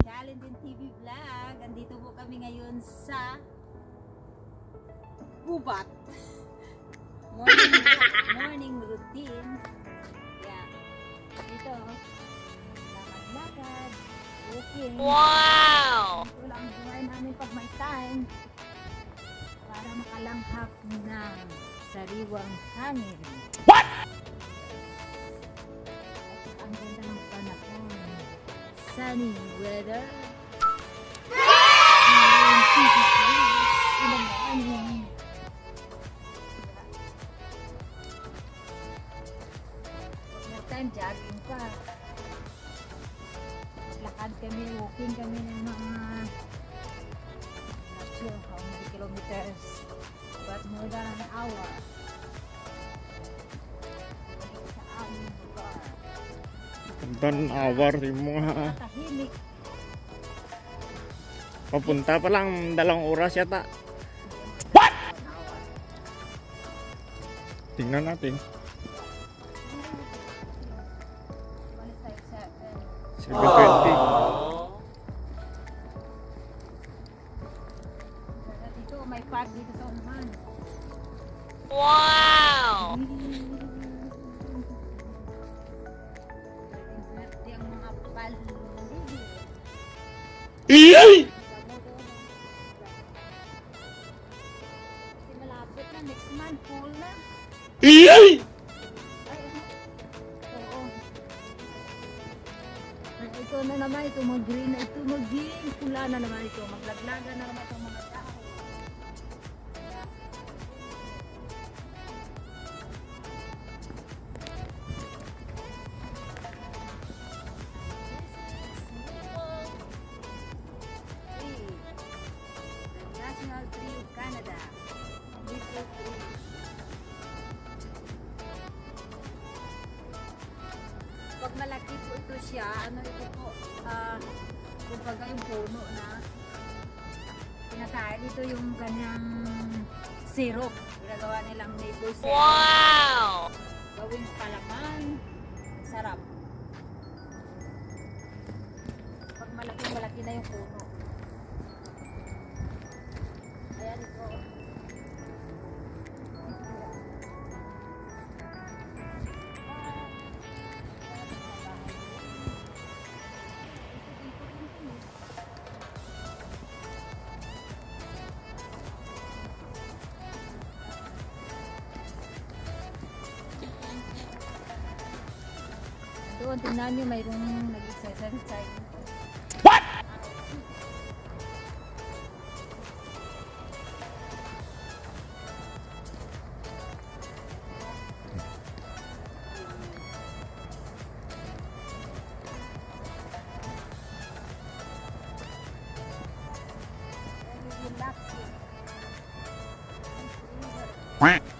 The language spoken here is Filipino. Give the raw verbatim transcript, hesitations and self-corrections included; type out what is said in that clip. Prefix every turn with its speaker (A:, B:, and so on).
A: Kalendin T V Vlog. Andito po kami ngayon sa gubat. Morning, morning routine. Yeah. Dito, lakad-lakad, walking. Wow! Ito lang ang buhay namin pag may time para makalanghap ng sariwang hangin. What? At ang ganda ng panahon. Sunny weather. Next time jogging pa. Lakad kami, walking kami ng mga not sure how many kilometers, but more than an hour. Sa aming lugar.
B: Dan awar yung mga
A: Tahimik.
B: papunta pa lang dalawang oras yata.
A: What?
B: Tingnan natin. seven twenty.
A: Dito may park dito sa unahan.
C: Wow!
A: Yung mga paligid.
B: Iyay!
A: Kasi malapit na, next month, fall na.
B: Iyay!
A: Ay, oo. Ay, ito na naman, ito mag-green na, ito mag-green, pula na naman ito, maglaglaga na naman itong mga tao. National Tree of Canada. Little tree. Pag malaki po ito siya, ano ito po, ah, kumbaga yung puno na pinakain, ito yung kanyang syrup. Ginagawa nilang maple syrup.
C: Wow!
A: Gawing palaman. Sarap. Pag malaki, malaki na yung puno. Ayan ito. Doon, tingnan nyo, mayroong nag-exercise.
B: What?
A: Relaxing.
B: Quack.